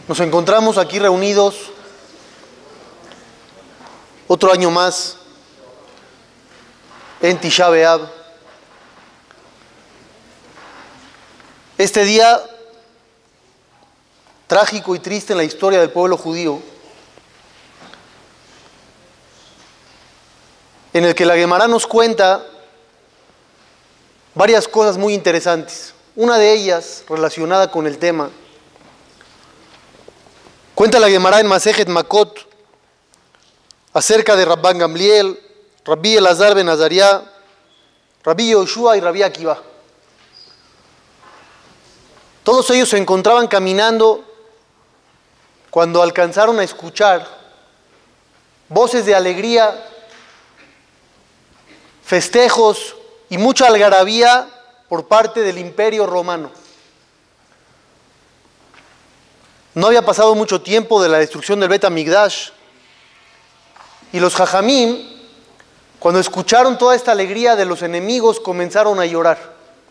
Nos encontramos aquí reunidos otro año más en Tisha B'Av. Este día trágico y triste en la historia del pueblo judío, en el que la Guemará nos cuenta varias cosas muy interesantes. Una de ellas relacionada con el tema. Cuenta la Guemará en Masejet Makot acerca de Rabban Gamliel, Rabbi Elazar ben Azariah, Rabbi Yoshua y Rabbi Akiva. Todos ellos se encontraban caminando cuando alcanzaron a escuchar voces de alegría, festejos y mucha algarabía por parte del Imperio Romano. No había pasado mucho tiempo de la destrucción del Bet Hamikdash y los Jajamim, cuando escucharon toda esta alegría de los enemigos, comenzaron a llorar.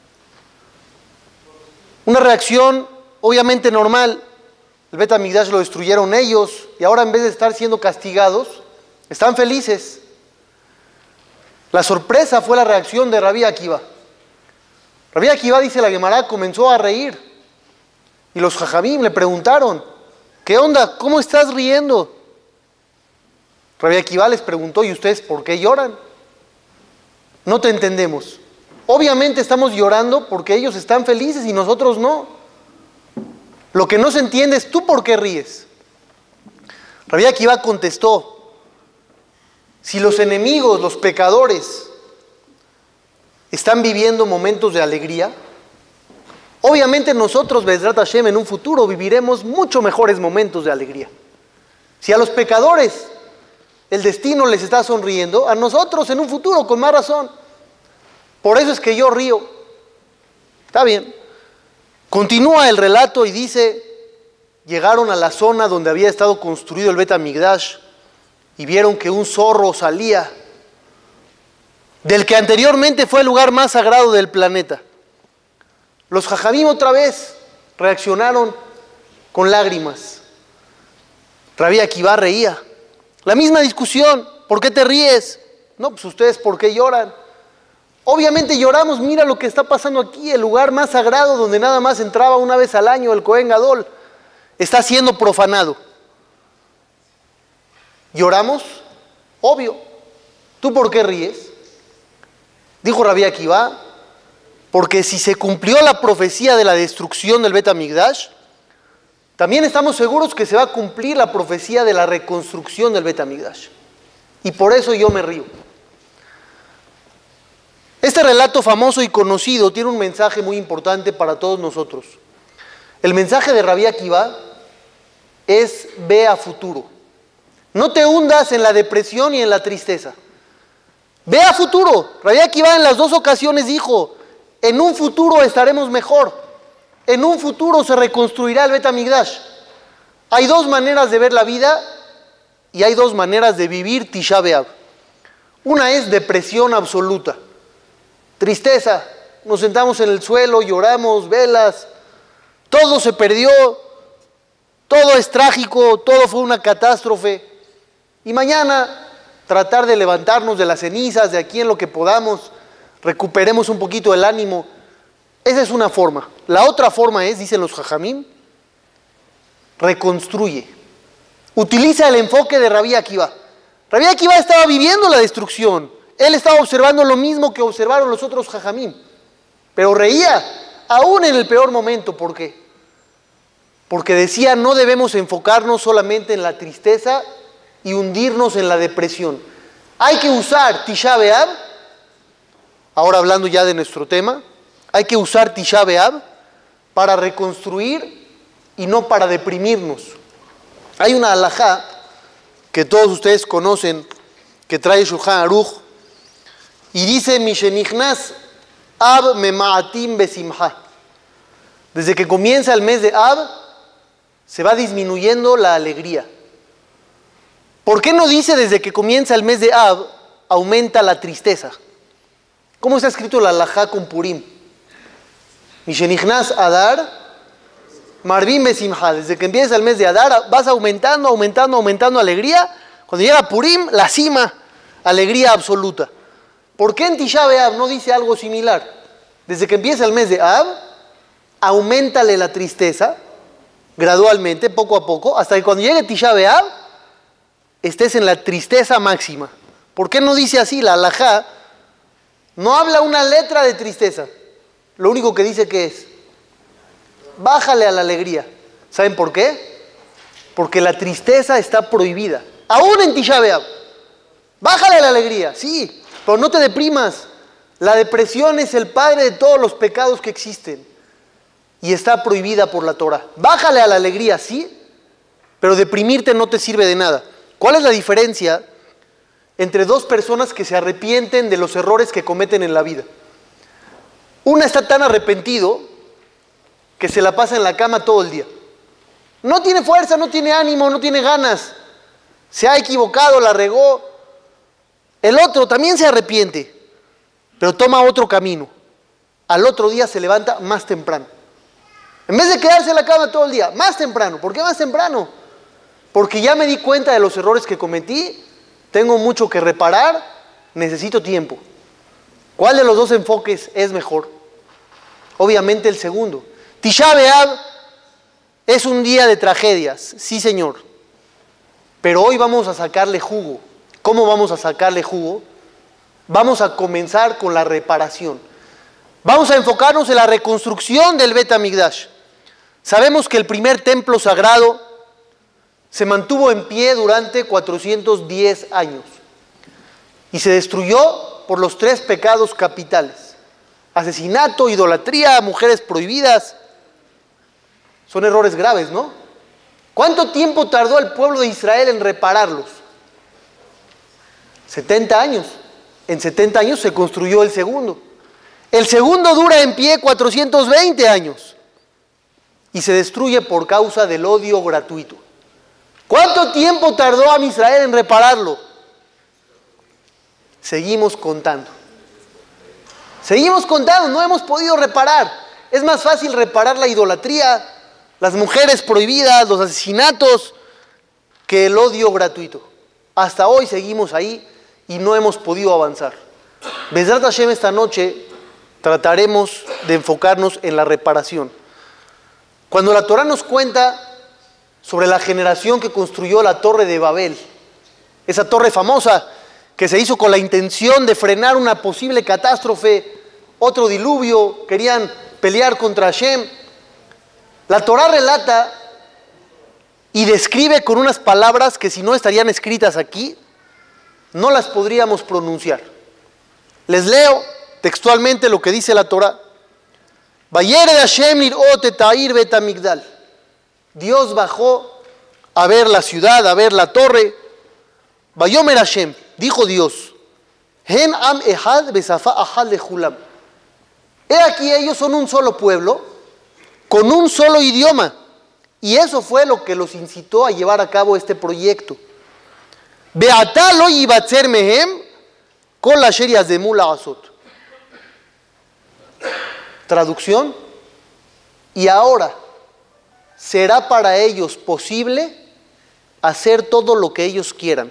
Una reacción obviamente normal. El Bet Hamikdash lo destruyeron ellos y ahora, en vez de estar siendo castigados, están felices. La sorpresa fue la reacción de Rabbi Akiva. Rabbi Akiva, dice la Guemará, comenzó a reír. Y los Jajamim le preguntaron: ¿qué onda? ¿Cómo estás riendo? Rabbi Akiva les preguntó: ¿y ustedes por qué lloran? No te entendemos. Obviamente estamos llorando porque ellos están felices y nosotros no. Lo que no se entiende es: ¿tú por qué ríes? Rabbi Akiva contestó: si los enemigos, los pecadores, están viviendo momentos de alegría, obviamente nosotros, Be'ezrat Hashem, en un futuro viviremos mucho mejores momentos de alegría. Si a los pecadores el destino les está sonriendo, a nosotros en un futuro con más razón. Por eso es que yo río. Está bien. Continúa el relato y dice: llegaron a la zona donde había estado construido el Bet Hamikdash y vieron que un zorro salía del que anteriormente fue el lugar más sagrado del planeta. Los Jajamim otra vez reaccionaron con lágrimas. Rabbi Akiva reía. La misma discusión: ¿por qué te ríes? No, pues ustedes, ¿por qué lloran? Obviamente lloramos, mira lo que está pasando aquí, el lugar más sagrado donde nada más entraba una vez al año el Cohen Gadol, está siendo profanado. ¿Lloramos? Obvio. ¿Tú por qué ríes? Dijo Rabbi Akiva: porque si se cumplió la profecía de la destrucción del Bet Hamikdash, también estamos seguros que se va a cumplir la profecía de la reconstrucción del Bet Hamikdash. Y por eso yo me río. Este relato famoso y conocido tiene un mensaje muy importante para todos nosotros. El mensaje de Rabbi Akiva es: ve a futuro. No te hundas en la depresión y en la tristeza. Ve a futuro. Rabbi Akiva en las dos ocasiones dijo: en un futuro estaremos mejor. En un futuro se reconstruirá el Bet Hamikdash. Hay dos maneras de ver la vida y hay dos maneras de vivir Tisha B'Av. Una es depresión absoluta, tristeza. Nos sentamos en el suelo, lloramos, velas, todo se perdió, todo es trágico, todo fue una catástrofe. Y mañana tratar de levantarnos de las cenizas, de aquí en lo que podamos, recuperemos un poquito el ánimo. Esa es una forma. La otra forma es, dicen los Jajamim, reconstruye. Utiliza el enfoque de Rabbi Akiva. Rabbi Akiva estaba viviendo la destrucción. Él estaba observando lo mismo que observaron los otros Jajamim. Pero reía, aún en el peor momento. ¿Por qué? Porque decía: no debemos enfocarnos solamente en la tristeza y hundirnos en la depresión. Hay que usar Tisha B'Av, ahora hablando ya de nuestro tema, hay que usar Tisha B'Av para reconstruir y no para deprimirnos. Hay una halajá que todos ustedes conocen, que trae Shulchan Aruch, y dice: Mishenichnas Av mema'atim besimha. Desde que comienza el mes de Av, se va disminuyendo la alegría. ¿Por qué no dice desde que comienza el mes de Av, aumenta la tristeza? ¿Cómo está escrito la halajá con Purim? Mishenichnas Adar Marvin Besimha, desde que empieza el mes de Adar, vas aumentando, aumentando, aumentando alegría. Cuando llega Purim, la cima, alegría absoluta. ¿Por qué en Tisha B'Av no dice algo similar? Desde que empieza el mes de Av, auméntale la tristeza, gradualmente, poco a poco, hasta que cuando llegue Tisha B'Av, estés en la tristeza máxima. ¿Por qué no dice así? La halajá no habla una letra de tristeza. Lo único que dice que es, bájale a la alegría. ¿Saben por qué? Porque la tristeza está prohibida. Aún en Tisha B'Av. Bájale a la alegría, sí, pero no te deprimas. La depresión es el padre de todos los pecados que existen. Y está prohibida por la Torah. Bájale a la alegría, sí, pero deprimirte no te sirve de nada. ¿Cuál es la diferencia entre dos personas que se arrepienten de los errores que cometen en la vida? Una está tan arrepentido que se la pasa en la cama todo el día. No tiene fuerza, no tiene ánimo, no tiene ganas. Se ha equivocado, la regó. El otro también se arrepiente, pero toma otro camino. Al otro día se levanta más temprano. En vez de quedarse en la cama todo el día, más temprano. ¿Por qué más temprano? Porque ya me di cuenta de los errores que cometí, tengo mucho que reparar, necesito tiempo. ¿Cuál de los dos enfoques es mejor? Obviamente el segundo. Tisha B'Av es un día de tragedias, sí señor. Pero hoy vamos a sacarle jugo. ¿Cómo vamos a sacarle jugo? Vamos a comenzar con la reparación. Vamos a enfocarnos en la reconstrucción del Bet Hamikdash. Sabemos que el primer templo sagrado se mantuvo en pie durante 410 años y se destruyó por los 3 pecados capitales: asesinato, idolatría, mujeres prohibidas. Son errores graves, ¿no? ¿Cuánto tiempo tardó el pueblo de Israel en repararlos? 70 años. En 70 años se construyó el segundo. El segundo dura en pie 420 años y se destruye por causa del odio gratuito. ¿Cuánto tiempo tardó a Israel en repararlo? Seguimos contando. Seguimos contando, no hemos podido reparar. Es más fácil reparar la idolatría, las mujeres prohibidas, los asesinatos, que el odio gratuito. Hasta hoy seguimos ahí y no hemos podido avanzar. Bezrat Hashem, esta noche trataremos de enfocarnos en la reparación. Cuando la Torah nos cuenta sobre la generación que construyó la Torre de Babel, esa torre famosa que se hizo con la intención de frenar una posible catástrofe, otro diluvio, querían pelear contra Hashem. La Torah relata y describe con unas palabras que si no estarían escritas aquí, no las podríamos pronunciar. Les leo textualmente lo que dice la Torah. Vayered Hashem lirot et ha'ir bet hamikdash. Dios bajó a ver la ciudad, a ver la torre. Vayomer Hashem, dijo Dios, Hen am ehad besafa ahad lejulam. He aquí ellos son un solo pueblo, con un solo idioma. Y eso fue lo que los incitó a llevar a cabo este proyecto. Beatá lo yibatzer mehem kol asher yazemu la'asot. Traducción: y ahora será para ellos posible hacer todo lo que ellos quieran.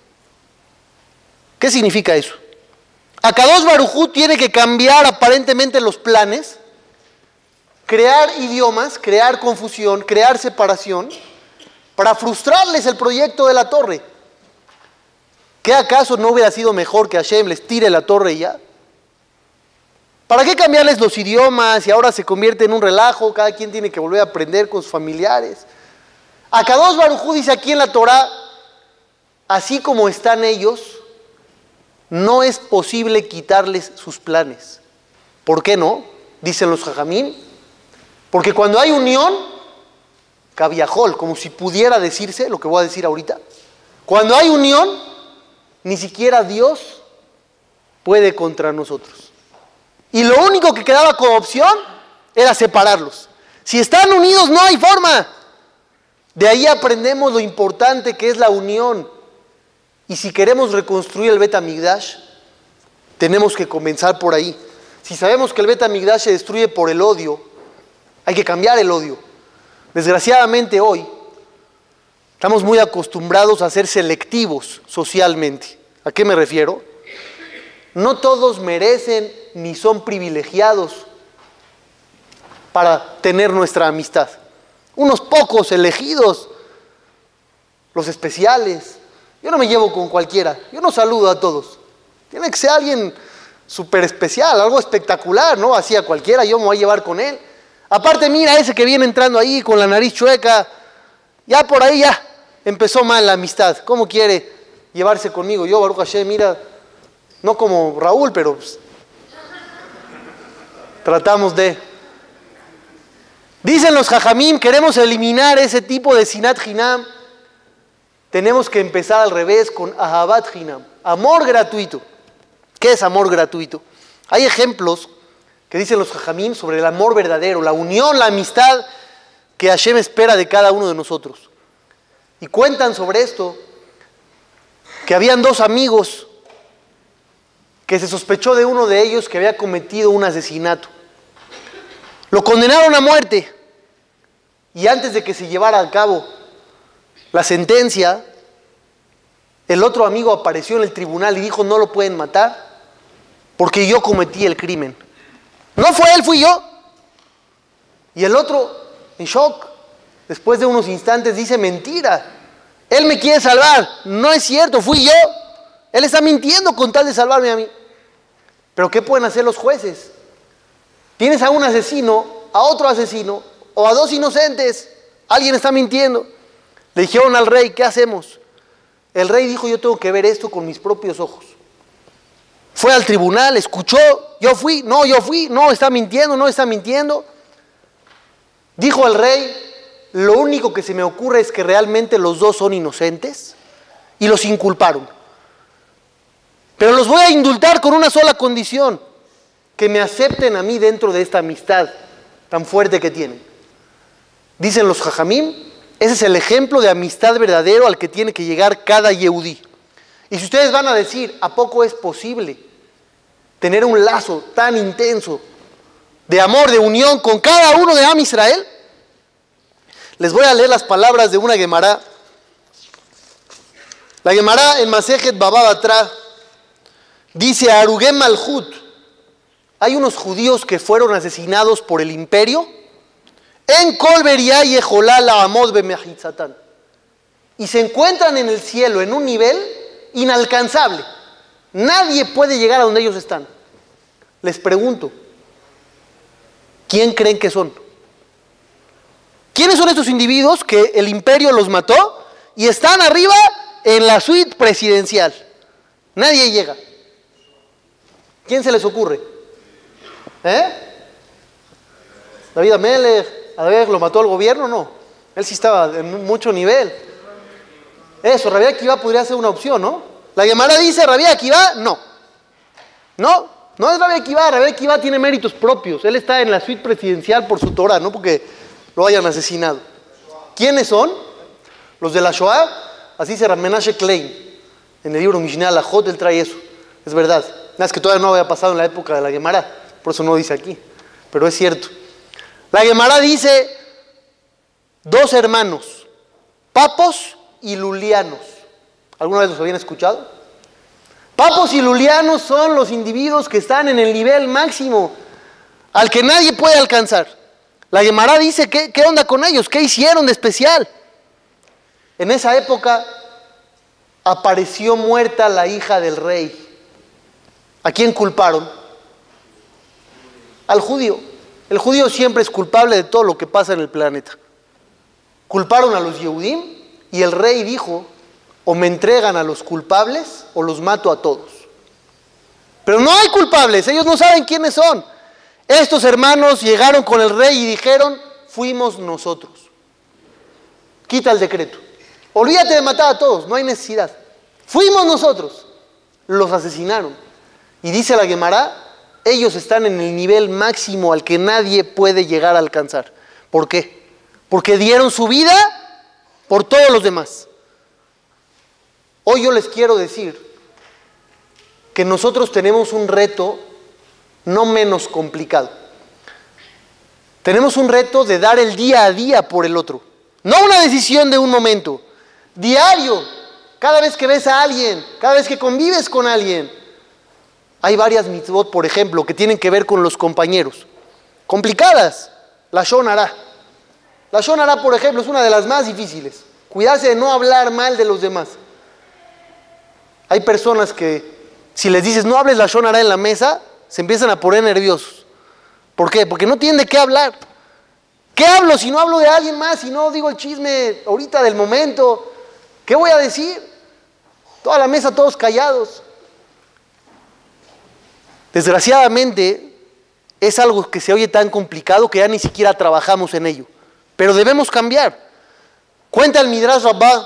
¿Qué significa eso? Akadosh Baruj Hu tiene que cambiar aparentemente los planes, crear idiomas, crear confusión, crear separación, para frustrarles el proyecto de la torre. ¿Qué acaso no hubiera sido mejor que Hashem les tire la torre y ya? ¿Para qué cambiarles los idiomas y ahora se convierte en un relajo? Cada quien tiene que volver a aprender con sus familiares. Akadosh Baruj Hu dice aquí en la Torah, así como están ellos, no es posible quitarles sus planes. ¿Por qué no? Dicen los jajamín. Porque cuando hay unión, cabiajol, como si pudiera decirse lo que voy a decir ahorita. Cuando hay unión, ni siquiera Dios puede contra nosotros. Y lo único que quedaba como opción era separarlos. Si están unidos no hay forma. De ahí aprendemos lo importante que es la unión. Y si queremos reconstruir el Bet Hamikdash, tenemos que comenzar por ahí. Si sabemos que el Bet Hamikdash se destruye por el odio, hay que cambiar el odio. Desgraciadamente hoy estamos muy acostumbrados a ser selectivos socialmente. ¿A qué me refiero? No todos merecen ni son privilegiados para tener nuestra amistad. Unos pocos elegidos, los especiales. Yo no me llevo con cualquiera, yo no saludo a todos. Tiene que ser alguien súper especial, algo espectacular, ¿no? Así a cualquiera yo me voy a llevar con él. Aparte, mira ese que viene entrando ahí con la nariz chueca, ya por ahí ya empezó mal la amistad. ¿Cómo quiere llevarse conmigo? Yo, Baruch Hashem, mira, no como Raúl, pero pues, tratamos de... Dicen los jajamim, queremos eliminar ese tipo de sinat hinam. Tenemos que empezar al revés con ahabat hinam, amor gratuito. ¿Qué es amor gratuito? Hay ejemplos que dicen los jajamim sobre el amor verdadero, la unión, la amistad que Hashem espera de cada uno de nosotros. Y cuentan sobre esto que habían dos amigos que se sospechó de uno de ellos que había cometido un asesinato. Lo condenaron a muerte y antes de que se llevara a cabo la sentencia, el otro amigo apareció en el tribunal y dijo: no lo pueden matar porque yo cometí el crimen. No fue él, fui yo. Y el otro, en shock, después de unos instantes dice: mentira, él me quiere salvar, no es cierto, fui yo. Él está mintiendo con tal de salvarme a mí. Pero ¿qué pueden hacer los jueces? Tienes a un asesino, a otro asesino, o a dos inocentes, alguien está mintiendo. Le dijeron al rey: ¿qué hacemos? El rey dijo: yo tengo que ver esto con mis propios ojos. Fue al tribunal, escuchó: yo fui, no, está mintiendo, no está mintiendo. Dijo el rey: lo único que se me ocurre es que realmente los dos son inocentes y los inculparon. Pero los voy a indultar con una sola condición: que me acepten a mí dentro de esta amistad tan fuerte que tienen. Dicen los jajamim, ese es el ejemplo de amistad verdadero al que tiene que llegar cada yehudí. Y si ustedes van a decir: ¿a poco es posible tener un lazo tan intenso de amor, de unión con cada uno de Am Israel? Les voy a leer las palabras de una Gemara. La Gemara en Masejet Baba Batra dice: Arugem Malhut. Hay unos judíos que fueron asesinados por el imperio en Kol Beria y Ejolal Amod Bemehitzatán, y se encuentran en el cielo en un nivel inalcanzable. Nadie puede llegar a donde ellos están. Les pregunto, ¿quién creen que son? ¿Quiénes son estos individuos que el imperio los mató y están arriba en la suite presidencial? Nadie llega. ¿Quién se les ocurre? David Amelech. A ver, ¿lo mató el gobierno? No. Él sí estaba en mucho nivel. Eso, Rabbi Akiva podría ser una opción, ¿no? La Gemara dice: Rabbi Akiva, no. No es Rabbi Akiva. Rabbi Akiva tiene méritos propios. Él está en la suite presidencial por su Torah, no porque lo hayan asesinado. ¿Quiénes son? Los de la Shoah. Así dice Rav Menashe Klein en el libro Mishneh Alajot, él trae eso. Es verdad. Nada, es que todavía no había pasado en la época de la Gemara, por eso no dice aquí. Pero es cierto. La Gemara dice: dos hermanos, Papos y Lulianos. ¿Alguna vez los habían escuchado? Papos y Lulianos son los individuos que están en el nivel máximo al que nadie puede alcanzar. La Gemara dice: ¿qué onda con ellos? ¿Qué hicieron de especial? En esa época apareció muerta la hija del rey. ¿A quién culparon? Al judío. El judío siempre es culpable de todo lo que pasa en el planeta. Culparon a los Yehudim y el rey dijo: o me entregan a los culpables o los mato a todos. Pero no hay culpables, ellos no saben quiénes son. Estos hermanos llegaron con el rey y dijeron: fuimos nosotros. Quita el decreto. Olvídate de matar a todos, no hay necesidad. Fuimos nosotros. Los asesinaron. Y dice la Gemara: ellos están en el nivel máximo al que nadie puede llegar a alcanzar. ¿Por qué? Porque dieron su vida por todos los demás. Hoy yo les quiero decir que nosotros tenemos un reto no menos complicado. Tenemos un reto de dar el día a día por el otro. No una decisión de un momento. Diario. Cada vez que ves a alguien, cada vez que convives con alguien. Hay varias mitzvot, por ejemplo, que tienen que ver con los compañeros. Complicadas. La Lashon Hará. La Lashon Hará, por ejemplo, es una de las más difíciles. Cuidarse de no hablar mal de los demás. Hay personas que, si les dices no hables la Lashon Hará en la mesa, se empiezan a poner nerviosos. ¿Por qué? Porque no tienen de qué hablar. ¿Qué hablo si no hablo de alguien más? Si no digo el chisme ahorita del momento. ¿Qué voy a decir? Toda la mesa, todos callados. Desgraciadamente, es algo que se oye tan complicado que ya ni siquiera trabajamos en ello. Pero debemos cambiar. Cuenta el Midrash Rabbah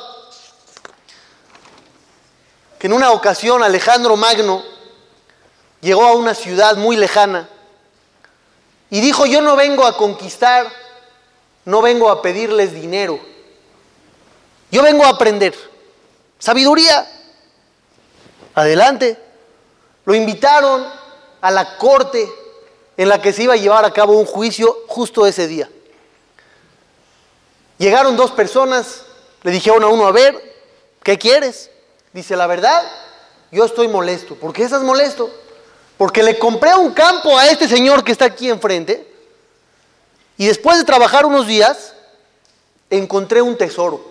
que en una ocasión Alejandro Magno llegó a una ciudad muy lejana y dijo: yo no vengo a conquistar, no vengo a pedirles dinero, yo vengo a aprender. Sabiduría. Adelante. Lo invitaron a la corte en la que se iba a llevar a cabo un juicio justo ese día. Llegaron dos personas, le dijeron a uno: a ver, ¿qué quieres? Dice: la verdad, yo estoy molesto. ¿Por qué estás molesto? Porque le compré un campo a este señor que está aquí enfrente y después de trabajar unos días encontré un tesoro.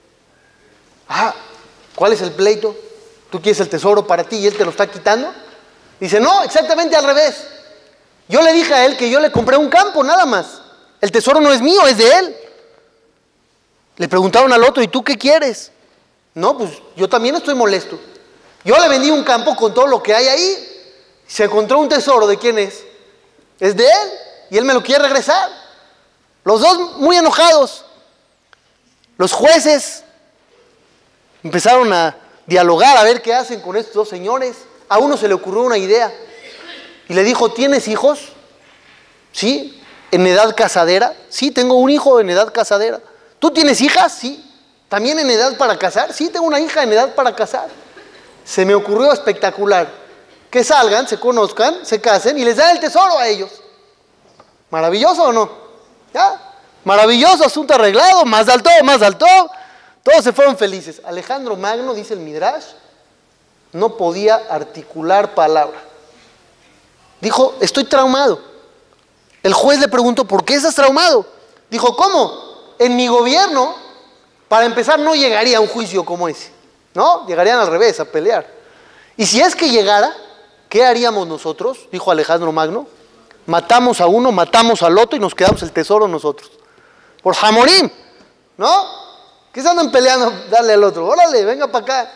Ah, ¿cuál es el pleito? ¿Tú quieres el tesoro para ti y él te lo está quitando? Dice: no, exactamente al revés. Yo le dije a él que yo le compré un campo, nada más. El tesoro no es mío, es de él. Le preguntaron al otro: ¿y tú qué quieres? No, pues yo también estoy molesto. Yo le vendí un campo con todo lo que hay ahí. Se encontró un tesoro. ¿De quién es? Es de él. Y él me lo quiere regresar. Los dos muy enojados. Los jueces empezaron a dialogar, a ver qué hacen con estos dos señores. A uno se le ocurrió una idea. Y le dijo: ¿tienes hijos? Sí. ¿En edad casadera? Sí, tengo un hijo en edad casadera. ¿Tú tienes hijas? Sí. ¿También en edad para casar? Sí, tengo una hija en edad para casar. Se me ocurrió espectacular. Que salgan, se conozcan, se casen y les dan el tesoro a ellos. ¿Maravilloso o no? ¿Ya? Maravilloso, asunto arreglado, más alto, más alto. Todos se fueron felices. Alejandro Magno, dice el Midrash, no podía articular palabra. Dijo: estoy traumado. El juez le preguntó: ¿por qué estás traumado? Dijo: ¿cómo? En mi gobierno, para empezar, no llegaría a un juicio como ese, ¿no? Llegarían al revés, a pelear. Y si es que llegara, ¿qué haríamos nosotros? Dijo Alejandro Magno: matamos a uno, matamos al otro y nos quedamos el tesoro nosotros. Por Hamorim, ¿no? ¿Qué se andan peleando? Dale al otro, órale, venga para acá.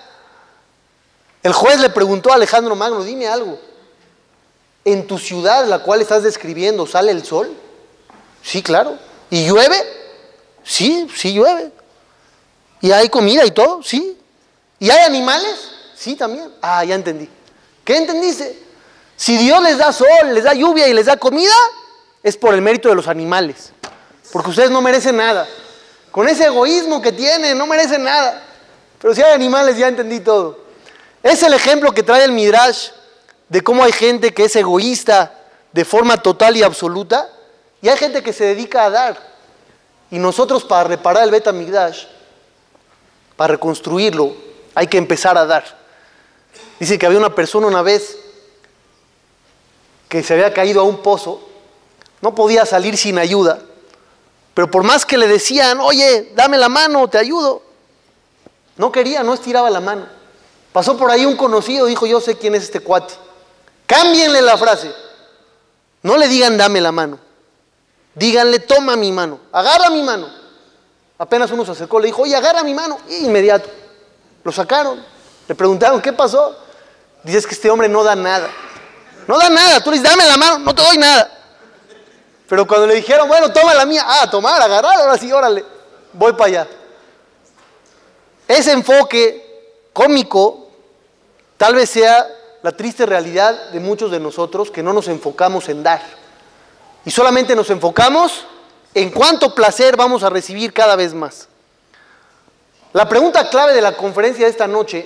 El juez le preguntó a Alejandro Magno: dime algo, ¿en tu ciudad, la cual estás describiendo, sale el sol? Sí, claro. ¿Y llueve? Sí, sí llueve. ¿Y hay comida y todo? Sí. ¿Y hay animales? Sí, también. Ah, ya entendí. ¿Qué entendiste? Si Dios les da sol, les da lluvia y les da comida, es por el mérito de los animales. Porque ustedes no merecen nada. Con ese egoísmo que tienen, no merecen nada. Pero si hay animales, ya entendí todo. Es el ejemplo que trae el Midrash de cómo hay gente que es egoísta de forma total y absoluta, y hay gente que se dedica a dar. Y nosotros, para reparar el Bet HaMikdash, para reconstruirlo, hay que empezar a dar. Dice que había una persona una vez que se había caído a un pozo, no podía salir sin ayuda, pero por más que le decían: oye, dame la mano, te ayudo, no quería, no estiraba la mano. Pasó por ahí un conocido, dijo: yo sé quién es este cuate. Cámbienle la frase. No le digan dame la mano. Díganle: toma mi mano, agarra mi mano. Apenas uno se acercó, le dijo: oye, agarra mi mano. Y inmediato. Lo sacaron. Le preguntaron: ¿qué pasó? Dice: es que este hombre no da nada. No da nada. Tú le dices: dame la mano, no te doy nada. Pero cuando le dijeron: bueno, toma la mía. Ah, tomar, agarrar, ahora sí, órale. Voy para allá. Ese enfoque cómico tal vez sea la triste realidad de muchos de nosotros, que no nos enfocamos en dar. Y solamente nos enfocamos en cuánto placer vamos a recibir cada vez más. La pregunta clave de la conferencia de esta noche,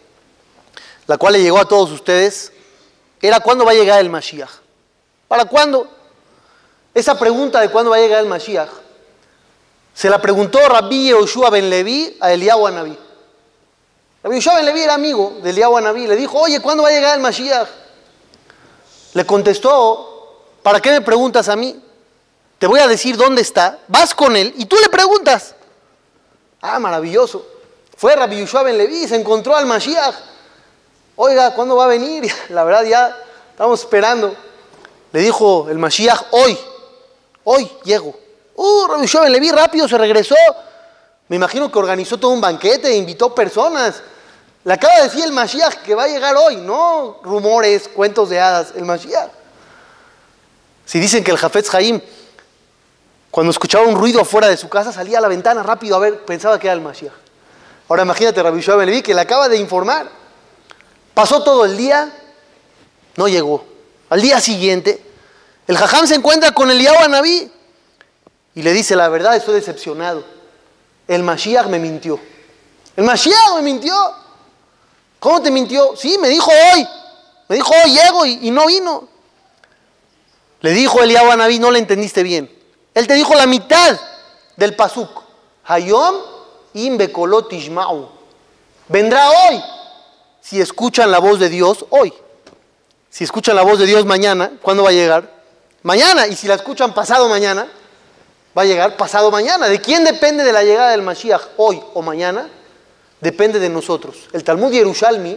la cual le llegó a todos ustedes, era: ¿cuándo va a llegar el Mashiach? ¿Para cuándo? Esa pregunta de cuándo va a llegar el Mashiach, se la preguntó Rabbi Yehoshua ben Levi a Eliyahu Hanabí. Rabbi Yehoshua ben Levi era amigo de Eliyahu Hanabí. Le dijo, oye, ¿cuándo va a llegar el Mashiach? Le contestó, ¿para qué me preguntas a mí? Te voy a decir dónde está, vas con él y tú le preguntas. Ah, maravilloso. Fue Rabbi Yehoshua ben Levi, se encontró al Mashiach. Oiga, ¿cuándo va a venir? La verdad ya estamos esperando. Le dijo el Mashiach, hoy llego. Rabbi Yehoshua ben Levi rápido se regresó. Me imagino que organizó todo un banquete e invitó personas. Le acaba de decir el Mashiach que va a llegar hoy, no rumores, cuentos de hadas, el Mashiach. Si dicen que el Hafetz Haim, cuando escuchaba un ruido afuera de su casa, salía a la ventana rápido a ver, pensaba que era el Mashiach. Ahora imagínate Rabbi Yehoshua ben Levi que le acaba de informar. Pasó todo el día, no llegó. Al día siguiente, el Jajam se encuentra con Eliyahu Hanabí y le dice, la verdad, estoy decepcionado. El Mashiach me mintió. El Mashiach me mintió. ¿Cómo te mintió? Sí, me dijo hoy llego y no vino. Le dijo Eliyahu Hanabí, no le entendiste bien. Él te dijo la mitad del pasuk. Hayom im bekolot tishma'u. Vendrá hoy. Si escuchan la voz de Dios, hoy. Si escuchan la voz de Dios mañana, ¿cuándo va a llegar? Mañana. Y si la escuchan pasado mañana, va a llegar pasado mañana. ¿De quién depende de la llegada del Mashiach hoy o mañana? Depende de nosotros. El Talmud Yerushalmi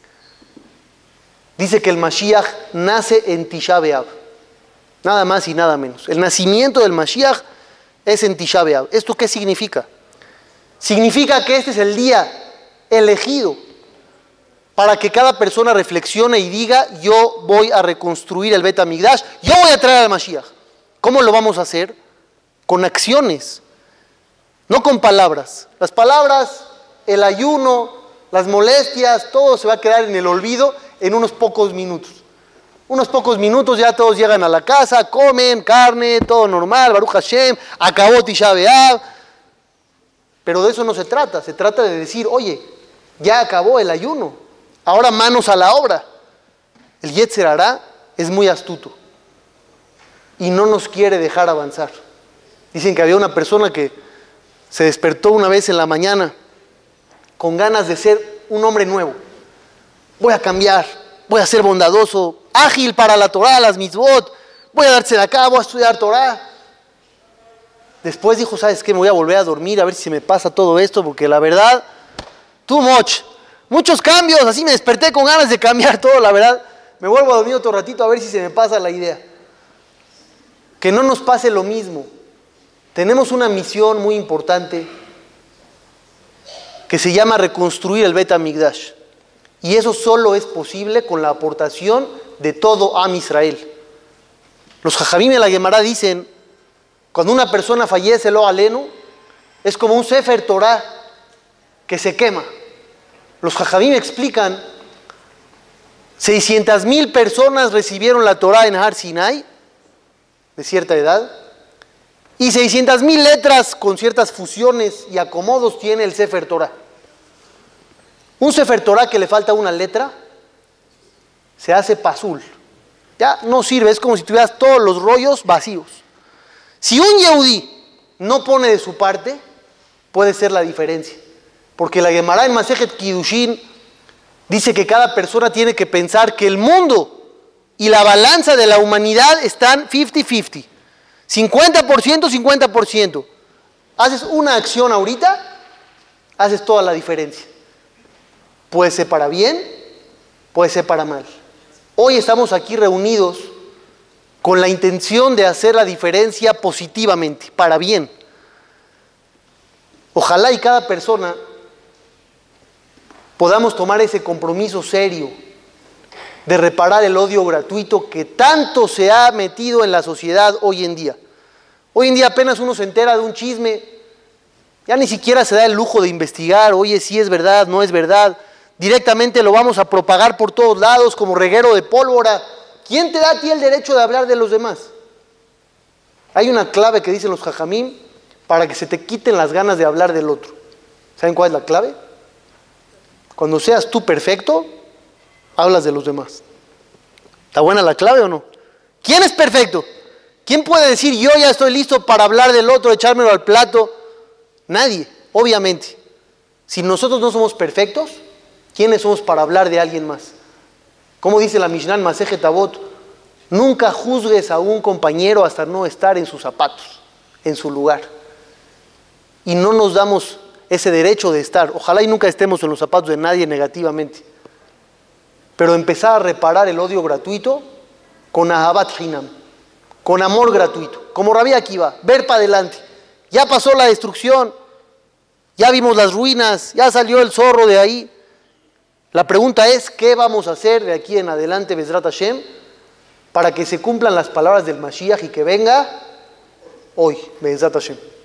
dice que el Mashiach nace en Tisha B'Av. Nada más y nada menos. El nacimiento del Mashiach es en Tisha B'Av. ¿Esto qué significa? Significa que este es el día elegido para que cada persona reflexione y diga, yo voy a reconstruir el Bet HaMikdash, yo voy a traer al Mashiach. ¿Cómo lo vamos a hacer? Con acciones, no con palabras. Las palabras, el ayuno, las molestias, todo se va a quedar en el olvido en unos pocos minutos. Unos pocos minutos ya todos llegan a la casa, comen carne, todo normal, Baruch Hashem, acabó Tisha B'Av. Pero de eso no se trata de decir, oye, ya acabó el ayuno, ahora manos a la obra. El Yetzer Hará es muy astuto y no nos quiere dejar avanzar. Dicen que había una persona que se despertó una vez en la mañana con ganas de ser un hombre nuevo. Voy a cambiar, voy a ser bondadoso, ágil para la Torah, las mitzvot, voy a darse de acá, voy a estudiar Torah. Después dijo, ¿sabes qué? Me voy a volver a dormir a ver si se me pasa todo esto, porque la verdad, too much. Muchos cambios, así me desperté con ganas de cambiar todo, la verdad. Me vuelvo a dormir otro ratito a ver si se me pasa la idea. Que no nos pase lo mismo. Tenemos una misión muy importante que se llama reconstruir el Bet HaMikdash. Y eso solo es posible con la aportación de todo Am Israel. Los Jajamim en la Gemara dicen, cuando una persona fallece, lo aleno, es como un Sefer Torah que se quema. Los Jajamim explican, 600,000 personas recibieron la Torah en Har Sinai, de cierta edad, y 600,000 letras con ciertas fusiones y acomodos tiene el Sefer Torah. Un Sefer Torah que le falta una letra, se hace pasul. Ya no sirve, es como si tuvieras todos los rollos vacíos. Si un Yehudí no pone de su parte, puede ser la diferencia. Porque la Gemara en Masejet Kiddushin dice que cada persona tiene que pensar que el mundo y la balanza de la humanidad están 50-50. 50%, 50%. Haces una acción ahorita, haces toda la diferencia. Puede ser para bien, puede ser para mal. Hoy estamos aquí reunidos con la intención de hacer la diferencia positivamente, para bien. Ojalá y cada persona podamos tomar ese compromiso serio de reparar el odio gratuito que tanto se ha metido en la sociedad hoy en día. Hoy en día apenas uno se entera de un chisme, ya ni siquiera se da el lujo de investigar, oye, si es verdad, no es verdad. Directamente lo vamos a propagar por todos lados como reguero de pólvora. ¿Quién te da a ti el derecho de hablar de los demás? Hay una clave que dicen los jajamim para que se te quiten las ganas de hablar del otro. ¿Saben cuál es la clave? Cuando seas tú perfecto, hablas de los demás. ¿Está buena la clave o no? ¿Quién es perfecto? ¿Quién puede decir yo ya estoy listo para hablar del otro, echármelo al plato? Nadie, obviamente. Si nosotros no somos perfectos, ¿quiénes somos para hablar de alguien más? Como dice la Mishnah en Masejet Avot, nunca juzgues a un compañero hasta no estar en sus zapatos, en su lugar. Y no nos damos ese derecho de estar. Ojalá y nunca estemos en los zapatos de nadie negativamente. Pero empezar a reparar el odio gratuito con Ahabat Hinam, con amor gratuito, como Rabbi Akiva, ver para adelante. Ya pasó la destrucción, ya vimos las ruinas, ya salió el zorro de ahí. La pregunta es, ¿qué vamos a hacer de aquí en adelante, Bezrat Hashem, para que se cumplan las palabras del Mashiach y que venga hoy, Bezrat Hashem?